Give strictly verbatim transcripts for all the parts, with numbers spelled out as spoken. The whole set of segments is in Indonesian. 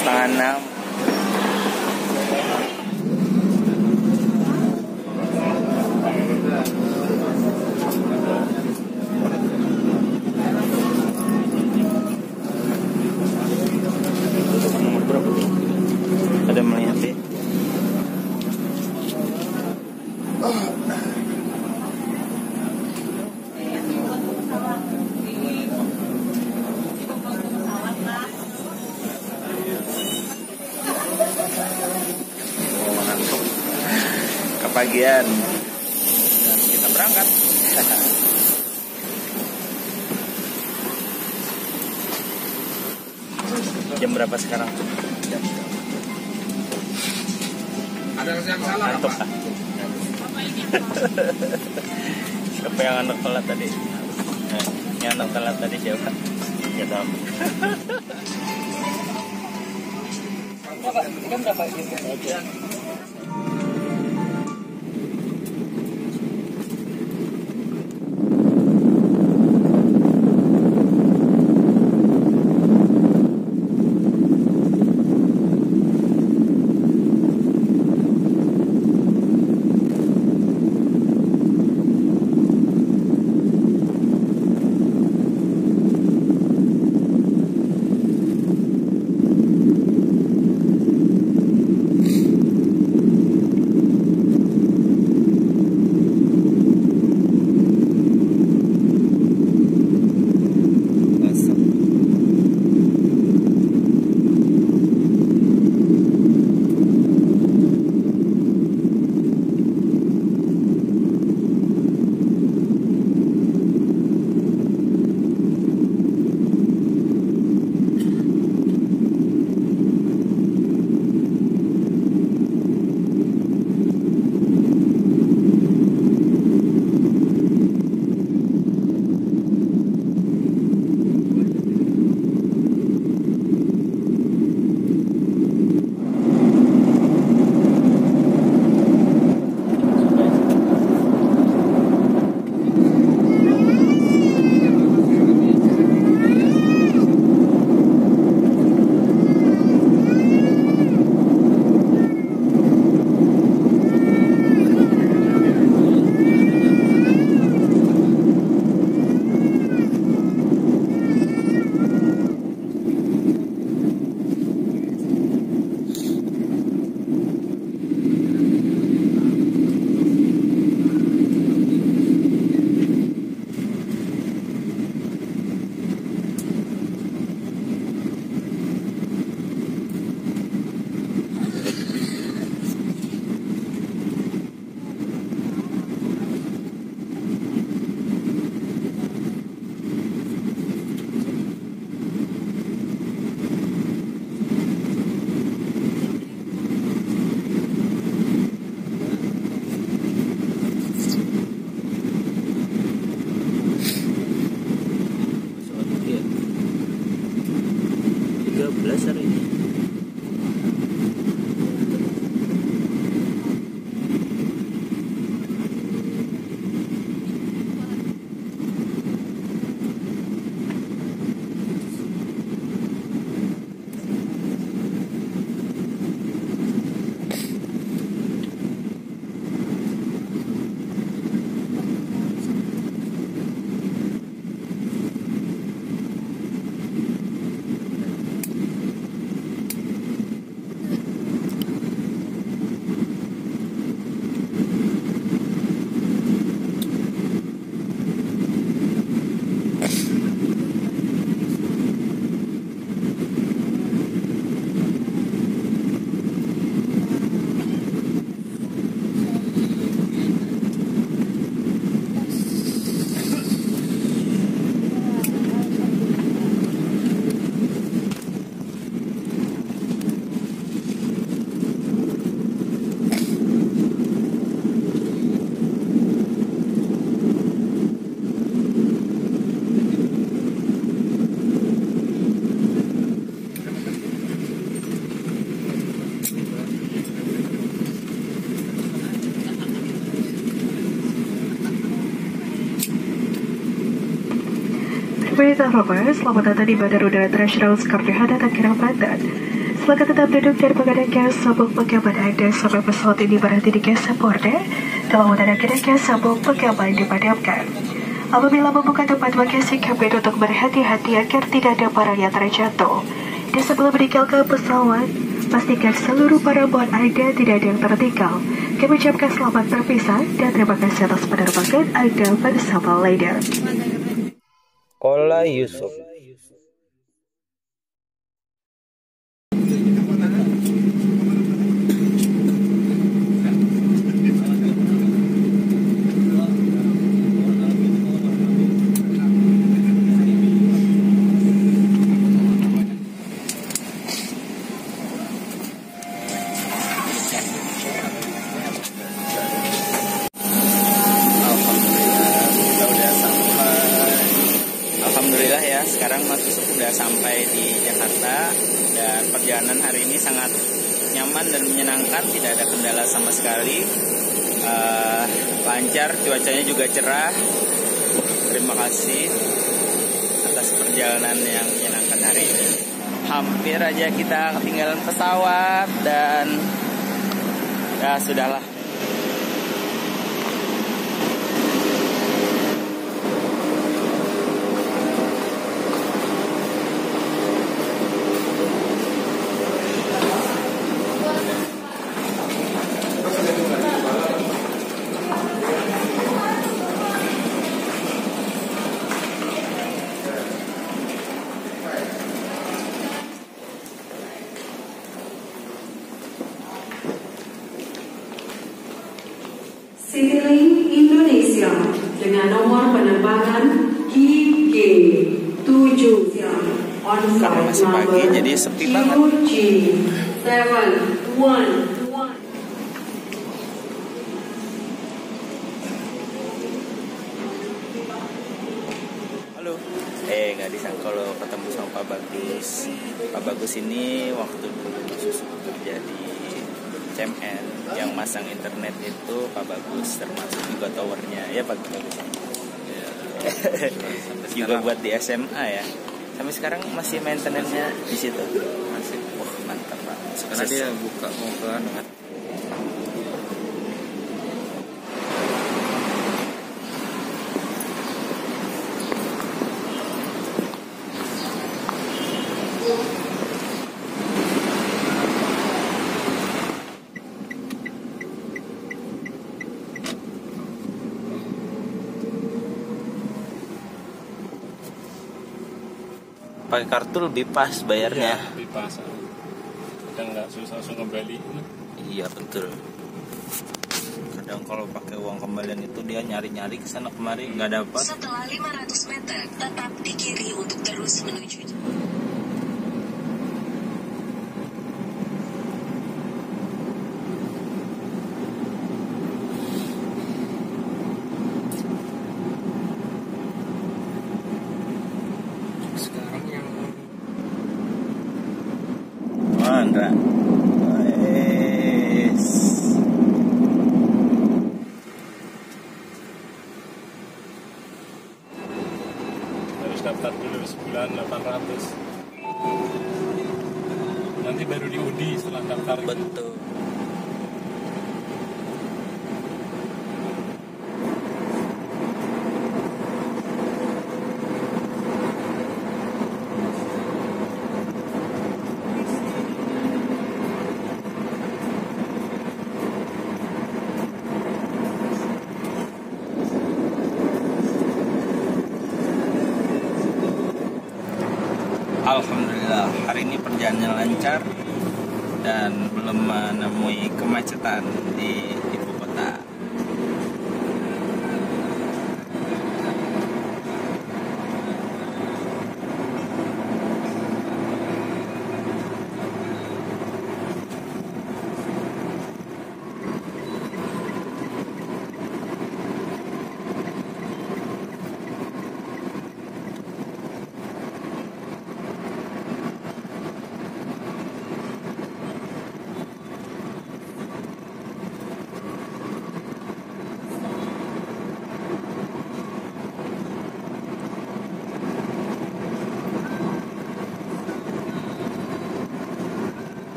setengah enam. Nomor berapa tuh? Ada melihat ya? Kepagian dan kita berangkat. Jam berapa sekarang? Ada yang salah apa? Ngantuk, ah. Siapa yang anak telat tadi? Nah, yang anak telat tadi siapa? Gak tahu. Kan berapa ini? tiga belas hari ini. Berita Roper, selamat datang di Bandara Udara Internasional Soekarno Hatta, Tangerang, Banten. Silakan tetap duduk dan mengenakan sabuk pengaman Anda sampai pesawat ini berhenti di gate border. Telah mengenakan sabuk pengaman dipadamkan. Apabila membuka tempat bagasi kabin untuk berhati-hati agar tidak ada barang yang terjatuh. Dan sebelum meninggalkan pesawat, pastikan seluruh barang Anda tidak ada yang tertinggal. Kami ucapkan selamat berpisah dan terima kasih atas penerbangan Anda bersama Leader. Kola Yusuf. Sekarang Mas Yusuf sudah sampai di Jakarta dan perjalanan hari ini sangat nyaman dan menyenangkan, tidak ada kendala sama sekali, uh, lancar, cuacanya juga cerah. Terima kasih atas perjalanan yang menyenangkan hari ini. Hampir aja kita ketinggalan pesawat dan ya sudahlah. Citylink Indonesia dengan nomor penerbangan G G tujuh on Karena masih pagi jadi sepi banget. G tujuh one. Halo. Eh nggak disangka kalau ketemu sama Pak Bagus. Pak Bagus ini waktu dulu Mas Yusuf kerja di C M N yang masang internet itu Pak Bagus, termasuk juga towernya ya Pak Bagus. Ya. Juga buat di S M A ya. Sampai sekarang masih maintenance-nya di situ. Masih. Wah, mantap Pak. Karena dia buka mau ke anu kan. Pakai kartu lebih pas bayarnya. Iya, lebih pas. Kadang nggak susah langsung kembali. Iya betul. Kadang kalau pakai uang kembalian itu dia nyari-nyari ke sana kemari nggak dapat. Setelah lima ratus meter, tetap di kiri untuk terus menuju. Sekarang yang Andra. Yes. Harus daftar dulu sebulan delapan ratus. Nanti baru diundi setelah daftar. Betul. Alhamdulillah hari ini perjalanannya lancar dan belum menemui kemacetan di ibu kota.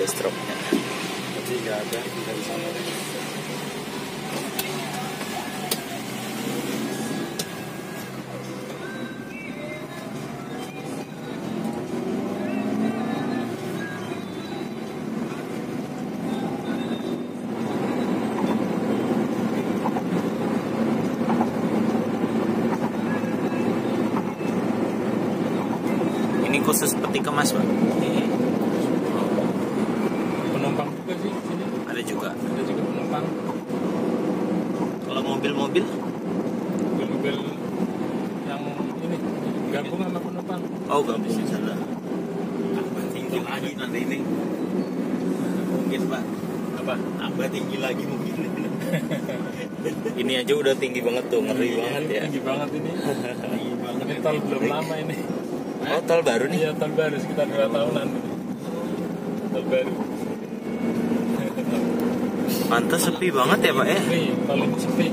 ada stroke-nya. Jadi nggak ada dari sana. Ini khusus peti kemas, Pak. Penumpang juga sih sini. Ada juga. Ada juga penumpang. Kalau mobil-mobil, Mobil-mobil yang ini gabung sama penumpang. oh gabung di sana. Tambah tinggi lagi nanti ini mungkin Pak, Apa? tambah tinggi lagi mungkin. Ini aja udah tinggi banget tuh, ngeri Iya, banget ya. Tinggi banget ini. Tinggi banget. Ini tol belum lama ini. Oh, tol baru nih. Iya, tol baru sekitar dua tahunan. Tol baru. Pantes sepi banget ya, Pak ya. Sepi, tol ini sepi.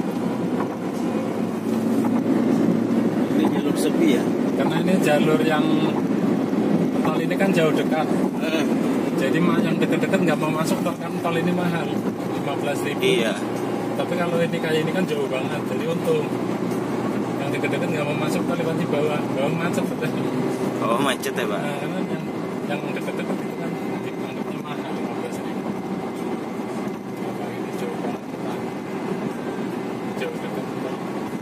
Ini jalur sepi ya. Karena ini jalur yang tol ini kan jauh dekat. Heeh. Jadi ma- yang dekat-dekat nggak mau masuk tol, kan tol ini mahal, lima belas ribu. Iya. Tapi kalau ini kayak ini kan jauh banget, jadi untung. Yang dekat-dekat nggak mau masuk tol lewat di bawah, bawah macet betul. Oh, macet ya, Pak. Nah, karena yang yang dekat-dekat itu kan dianggapnya mahal, lima belas ribu. Kalau ini jauh banget, nah, jauh dekat tol.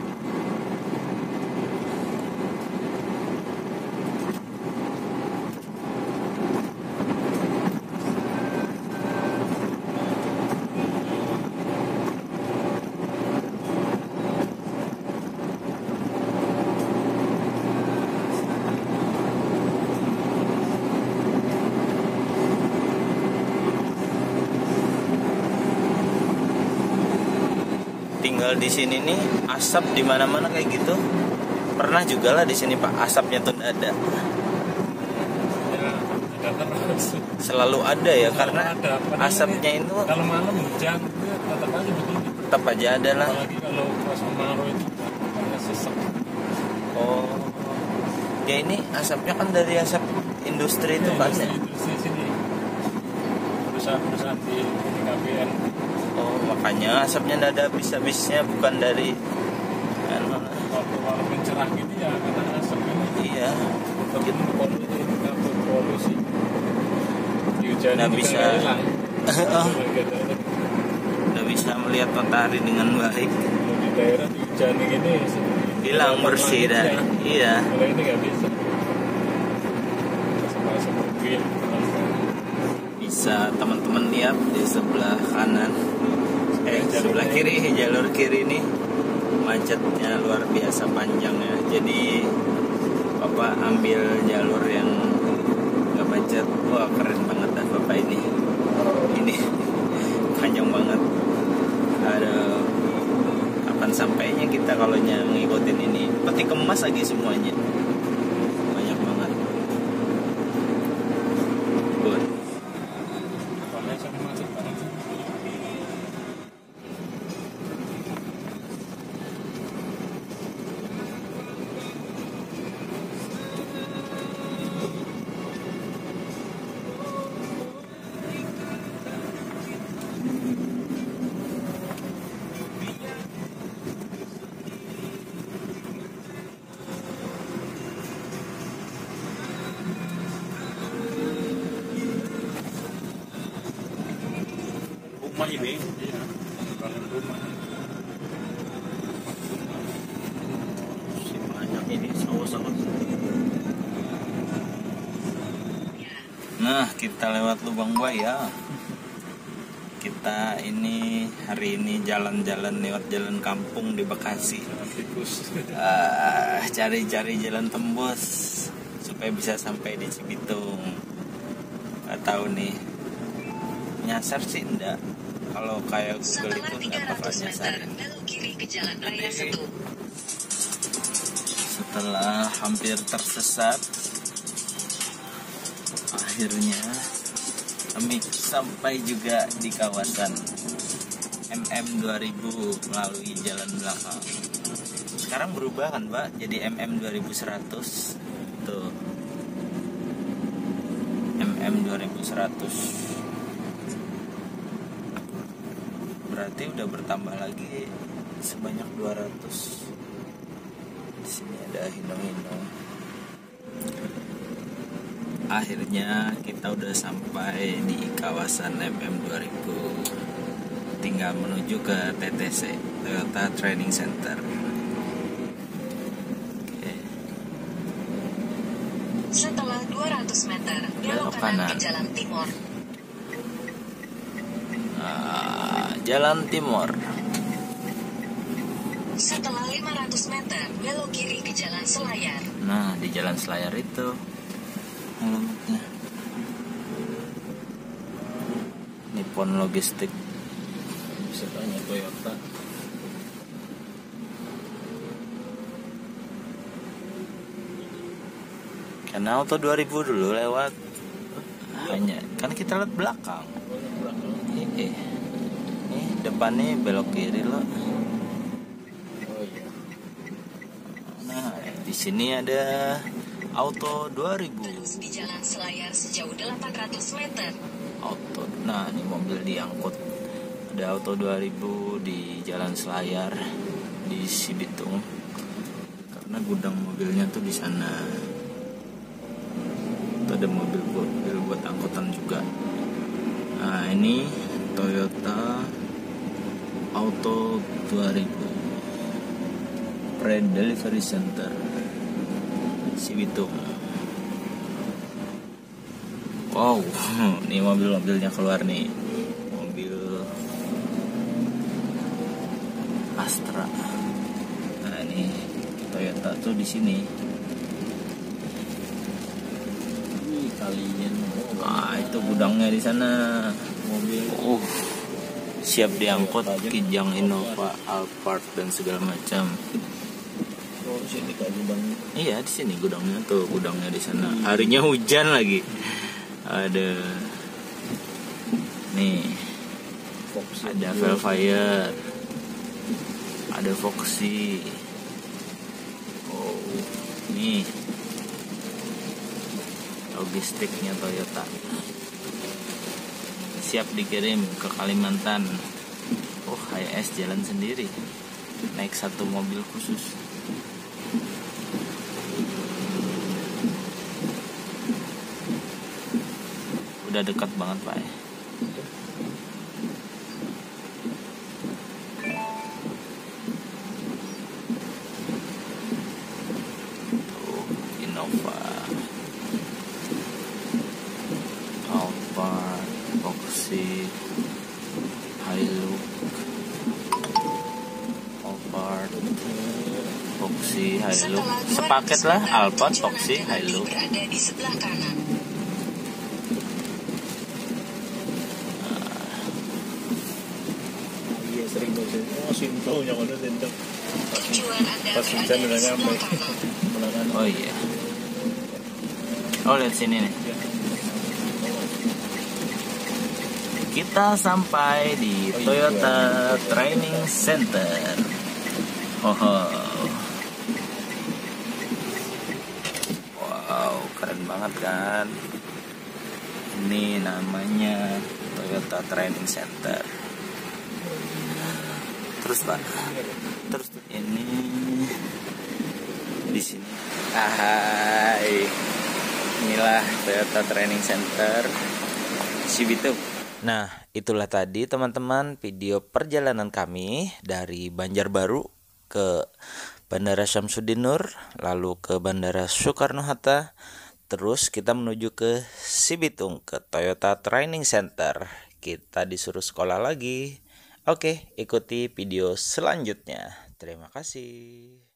Tinggal di sini nih asap di mana-mana kayak gitu. Pernah juga lah di sini, Pak, asapnya tuh nggak ada. Ya, ada terus. Selalu ada ya, karena ada. Padahal asapnya ini itu kalau malam hujan itu tetap aja begini. tetap aja ada lah. Apalagi kalau pas kemarau itu karena sesek. Oh, ya ini asapnya kan dari asap industri itu kan ya. Industri sini perusahaan-perusahaan di K B N. Oh, makanya asapnya nggak ada habis-habisnya, bukan dari anu, Waktu walaupun cerah gitu ya karena asap ini. iya. Tapi ini polusi, kabut polusi. Hujan Nggak juga bisa. nggak hilang. Oh. Nggak ada. Nggak bisa melihat matahari dengan baik. Kalau di daerah di hujan gini Hilang bersih dah. ya. Iya. Kalau ini nggak bisa. Masuk-masuk mobil. Bisa teman-teman lihat di sebelah kanan, eh sebelah kiri, jalur kiri ini macetnya luar biasa panjang ya. Jadi Bapak ambil jalur yang nggak macet. Wah, keren banget dah Bapak ini. Ini panjang banget. Ada kapan sampainya kita kalau ngikutin ini? Peti kemas lagi semuanya. Banyak banget. Good. Soalnya sampai macet banget. Rumah ini. Iya, bangun rumah. Si banyak ini sawah-sawah. Nah, kita lewat Lubang Buaya. Kita ini hari ini jalan-jalan lewat jalan kampung di Bekasi. Tikus. Ah, cari-cari jalan tembus supaya bisa sampai di Cibitung. Gak tahu nih. Nyasar sih enggak. Kalau kayak Google Setelah itu tiga enggak bakal ratus nyasar. meter, belok kiri ke Jalan Raya satu. Setelah hampir tersesat, akhirnya kami sampai juga di kawasan M M dua ribu melalui jalan belakang. Sekarang berubah kan, Pak, jadi M M dua ribu seratus. Tuh. M M M dua ribu seratus. Berarti udah bertambah lagi sebanyak dua ratus. Di sini ada Hino-Hino. Akhirnya kita udah sampai di kawasan M M dua ribu. Tinggal menuju ke T T C, Toyota Training Center. Oke. Setelah dua ratus meter, Belok belok kanan kanan. ke jalan timur. Ah, Jalan Timur. Setelah lima ratus meter, belok kiri ke jalan Selayar. Nah, di Jalan Selayar itu alamatnya. Nippon Logistik. Bisa tanya Toyota. Karena auto dua ribu dulu lewat. Hanya kan kita lihat belakang. Iya. Nih depannya belok kiri loh. Oh iya. Nah, di sini ada auto dua ribu. Terus di jalan Selayar sejauh delapan ratus meter. Auto. Nah, ini mobil diangkut. Ada auto dua ribu di Jalan Selayar di Cibitung. Karena gudang mobilnya tuh di sana. Itu ada mobil mobil buat angkutan juga. Nah, ini Toyota Auto dua ribu Pre-Delivery Center Cibitung. Wow, ini mobil-mobilnya keluar nih. Mobil Astra. Nah, ini Toyota tuh di sini. Wih, kalian. Ah, itu gudangnya di sana. Mobil. Uh, siap diangkut Kijang, Innova, Alphard dan segala macam. Oh, sini kak gudang. Iya, di sini gudangnya tuh, gudangnya di sana. Harinya hujan lagi. Ada nih, Fox. ada Velfire, ada Foxy. Oh, nih logistiknya Toyota. Siap dikirim ke Kalimantan. Oh, H S jalan sendiri. Naik satu mobil khusus. Udah dekat banget, Pak. Tuh, Innova, Alphard, Foxy, Hilux, Alphard, Foxy, Hilux. Sepaket lah, Alphard, Foxy, Hilux. Berada di sebelah kanan. Iya, sering banget. Oh, Sinto yang ada Sinto. Tujuan Anda Pas berada hujan di udah sebelah nyampe. kanan. Belakang. Oh iya. Oh, lihat sini nih. Kita sampai di Oh, iya. Toyota Training Center. Oh, wow, keren banget kan? Ini namanya Toyota Training Center. Terus Pak, terus ini di sini. Hai, inilah Toyota Training Center Cibitung. Nah, itulah tadi teman-teman video perjalanan kami dari Banjarbaru ke Bandara Syamsuddin Nur, lalu ke Bandara Soekarno-Hatta, terus kita menuju ke Cibitung ke Toyota Training Center. Kita disuruh sekolah lagi. Oke, ikuti video selanjutnya. Terima kasih.